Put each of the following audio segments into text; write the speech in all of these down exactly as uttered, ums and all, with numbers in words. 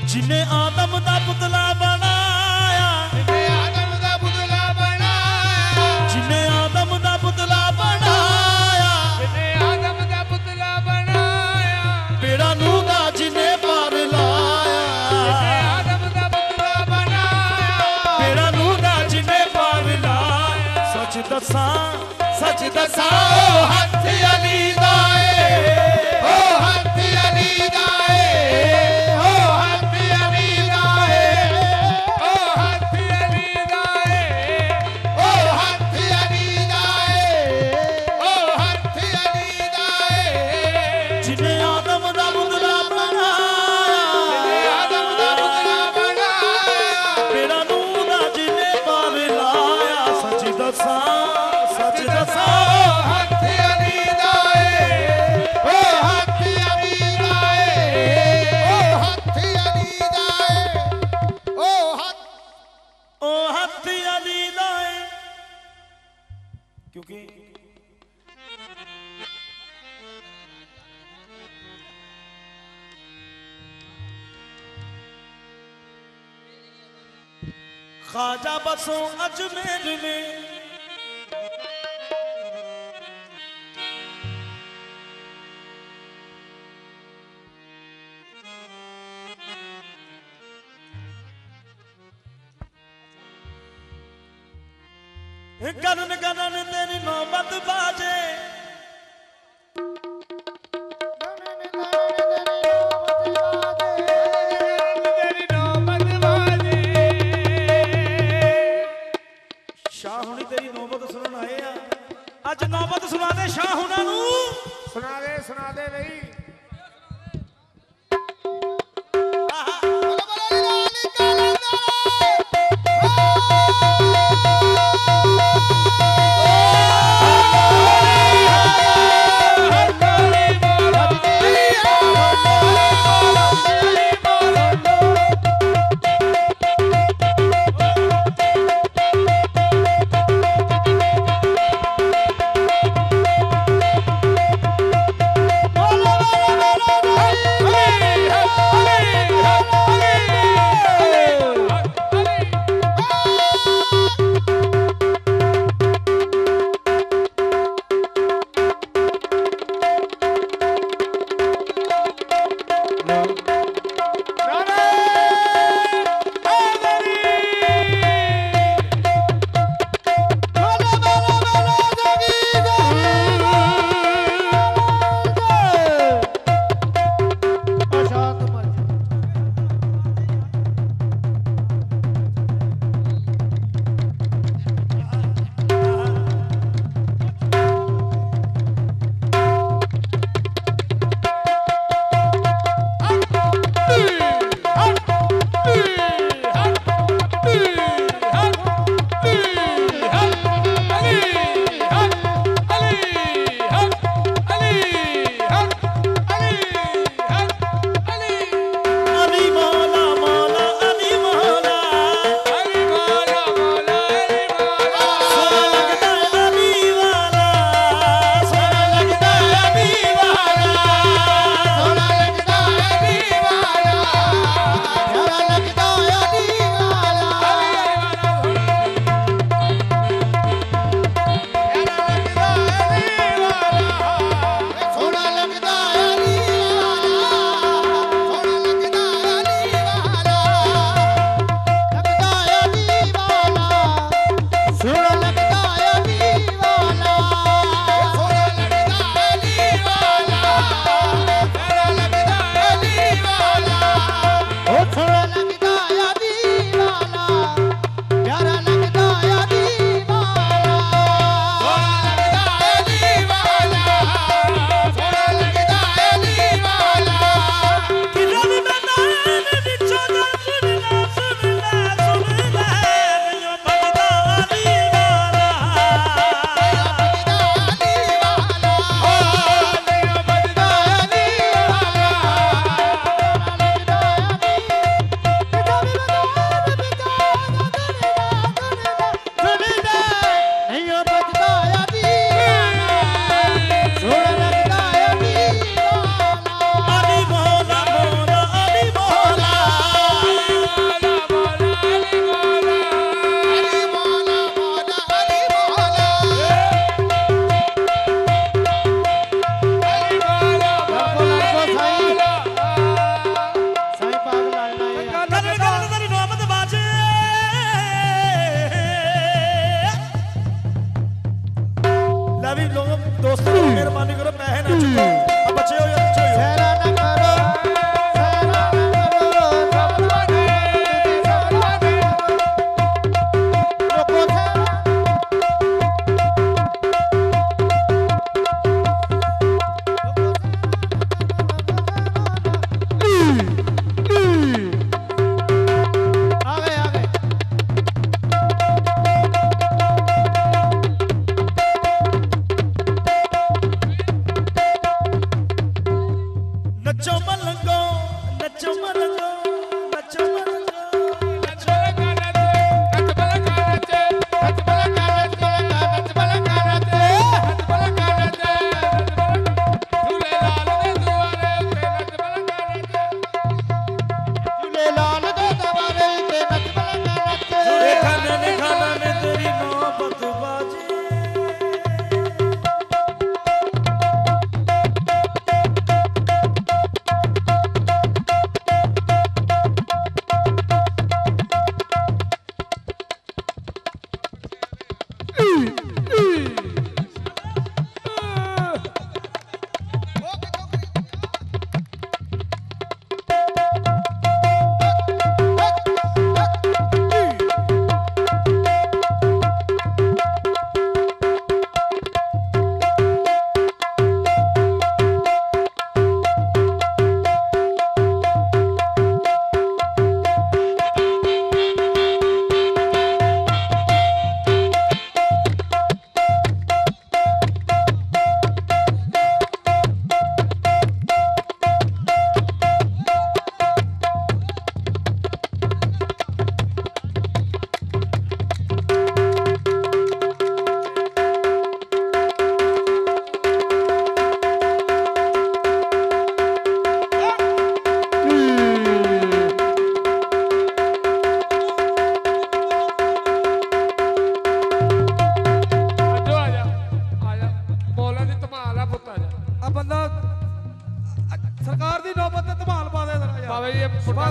जिन्हें आदम दा पुतला बनाया, जिन्हें आदम दा पुतला बनाया, जिन्हें आदम दा पुतला बनाया, जिन्हें आदम दा पुतला बनाया, बेड़ा नूह दा जिन्हें पार लाया, जिन्हें आदम दा पुतला बनाया, बेड़ा नूह दा जिन्हें पार लाया। सच दसा सच दसा ओ हथ अली दा ए, ओ हथ अली दा ए, ओ हथ अली दा ए, ओ हथ अली दा ए, ओ हथ अली दा ए, ओ हथ अली दा ए, जिन्हें आदम दा पुतला बनाया, जिन्हें आदम दा पुतला बनाया, बेड़ा नूह दा जिन्हें पार लाया। सच दसा सच दसा हथ अली दा ए, ओ हथ अली दा ए, ओ हथ अली दा ए, ओ हथ ओ हथ अली दा ए। क्योंकि ख्वाजा बसो अजमेर में, गगन गगन तेरी नौबत बाजे, तेरी नौबत बाजे, शाह हुणी तेरी नौबत सुनन आए आ। अज नौबत सुना दे शाह हुणां नूं। सुना दे सुना दे बई।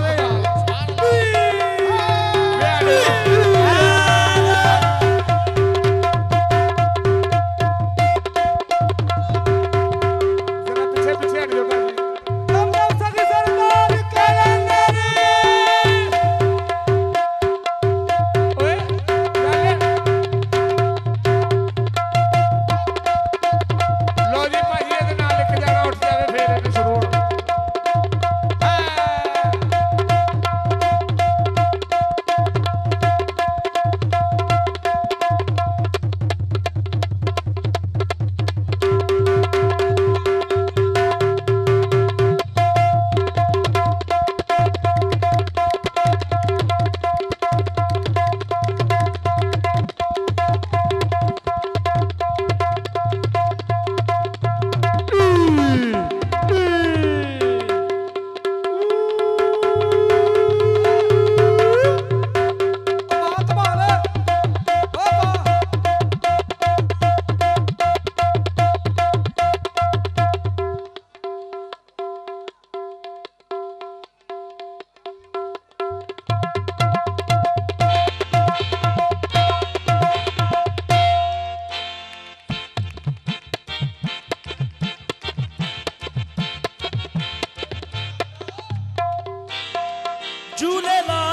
झूलेलाल